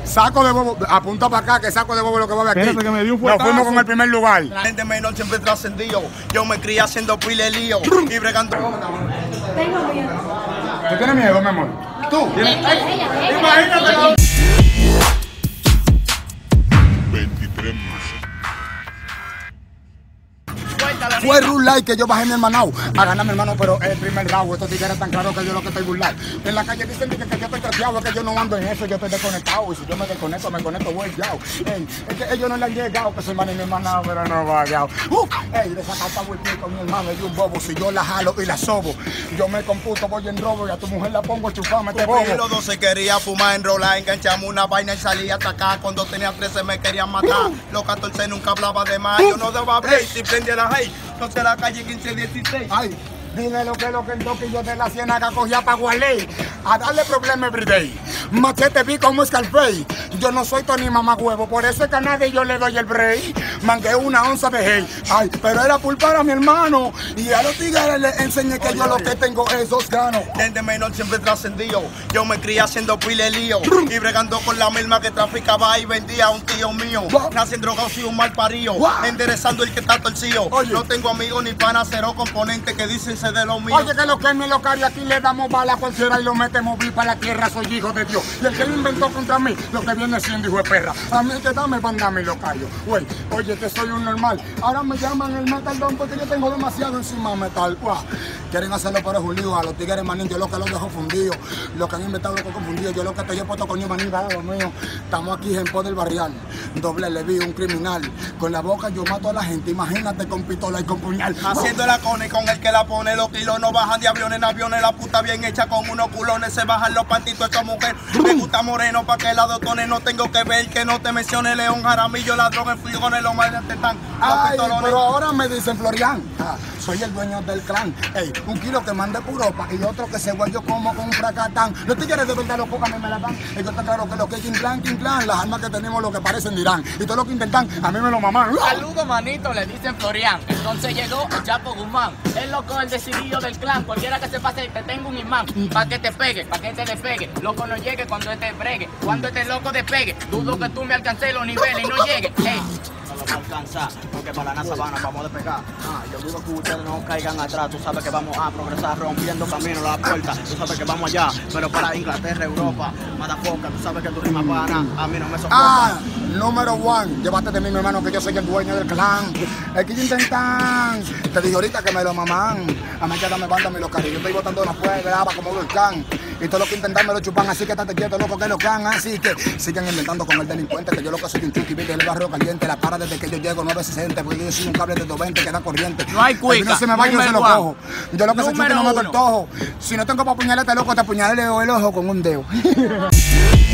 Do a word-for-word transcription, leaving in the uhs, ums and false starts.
Saco de bobo, apunta para acá que saco de bobo lo que va a ver aquí. Espérate, que me dio un Nos fuetazo. fuimos con el primer lugar. La gente menor siempre trascendió. Yo me crié haciendo pile lío y bregando. Tengo miedo. ¿Tú tienes miedo, mi amor? ¿Tú? Imagínate. veintitrés meses. Fue rule like que yo bajé mi hermanao a ganar mi hermano, pero el primer round, estos tigres tan claros que yo lo que estoy burlar. En la calle dicen que, que yo estoy trateado, es que yo no ando en eso, yo estoy desconectado. Y si yo me desconecto, me conecto, voy ya. Ey, es que ellos no le han llegado, que su hermano y mi hermana, pero no vaya. Uh, ey, de esa carta voy con mi hermano y un bobo. Si yo la jalo y la sobo, yo me computo, voy en robo y a tu mujer la pongo chupame este bobo. Los dos se quería fumar, enrolar, enganchamos una vaina y salía a atacar. Cuando tenía trece me querían matar. Los catorce nunca hablaba de más, yo no daba break, si prendía la hate. No sé la calle quince dieciséis. Ay, dile lo que lo que el toque de la ciénaga cogía pa' Gualey a darle problema everyday. Machete vi como Scarface. Yo no soy Tony mamá huevo, por ese canal yo le doy el break. Mangué una onza de hey. Ay, pero era pulpar a mi hermano. Y a los tigres les enseñé que oye, yo oye. Lo que tengo es dos ganos. Desde menor siempre trascendió. Yo me crié haciendo pile lío y bregando con la misma que traficaba y vendía a un tío mío. Wow. Nací en drogados y un mal parío. Wow. Enderezando el que está torcido. Oye. No tengo amigos ni panas, cero componentes que dicen ser de los míos. Oye, que lo que me lo cari aquí le damos bala a cualquiera y lo metemos vi para la tierra. Soy hijo de Dios. Y el que lo inventó contra mí, lo que viene siendo hijo de perra. A mí que dame bandame lo callo. Güey, oye, que soy un normal. Ahora me llaman el metaldón porque yo tengo demasiado encima de metal. Wow. Quieren hacerlo pero es un lío. A los tigres manín, yo lo que los dejo fundidos. Lo que han inventado lo que confundido. Yo lo que estoy puesto con mi manín, lo mío. Estamos aquí en poder barrial. Doble le vi un criminal. Con la boca yo mato a la gente. Imagínate con pistola y con puñal. Haciendo la cone con el que la pone. Los kilos no bajan de aviones en aviones. La puta bien hecha con unos culones. Se bajan los pantitos. Esta mujer me gusta moreno pa' que la doctone. No tengo que ver que no te mencione León Jaramillo. Ladrón en frijoles. Los madres te están. Ay, pero ahora me dicen Florian. Ah, soy el dueño del clan. Ey, un kilo que mande Europa y otro que se guayó como con un fracatán. Los tigres de verdad los pocos a mí me la dan. Ellos están claros que lo que es King Clan, King Clan. Las armas que tenemos lo que parecen dirán. Y todo lo que intentan, a mí me lo maman. Saludos, manito, le dicen Florian. Entonces llegó el Chapo Guzmán. El loco, el decidido del clan. Cualquiera que se pase, te tengo un imán. Pa' que te pegue, pa' que te despegue. Loco no llegue cuando este bregue. Cuando este loco despegue. Dudo que tú me alcances los niveles y no llegue. Hey. No lo va a alcanzar, porque para la NASA Sabana vamos a despegar. Ah, yo dudo que ustedes no caigan atrás. Tú sabes que vamos a progresar rompiendo camino a la puerta. Tú sabes que vamos allá, pero para Inglaterra, Europa, Madafoca, tú sabes que tu rima pana a mí no me soporta. Ah, número one, llévate de mí, mi hermano, que yo soy el dueño del clan. Es que intentan, te dije ahorita que me lo maman. A mí quédame banda, me lo cari. Yo estoy botando una fuego, graba como volcán. Y todo lo que intentan me lo chupan, así que estate quieto, loco, que lo can. Así que sigan inventando con el delincuente, que yo lo que soy un chuki, viste el barrio caliente, la para desde que yo llego nueve sesenta, porque yo soy un cable de doscientos veinte que da corriente. No hay cuica. No se me va, yo se lo cojo. Yo lo que soy chuki no me doy el tojo. Si no tengo para apuñalarte, loco, te apuñalé el ojo con un dedo.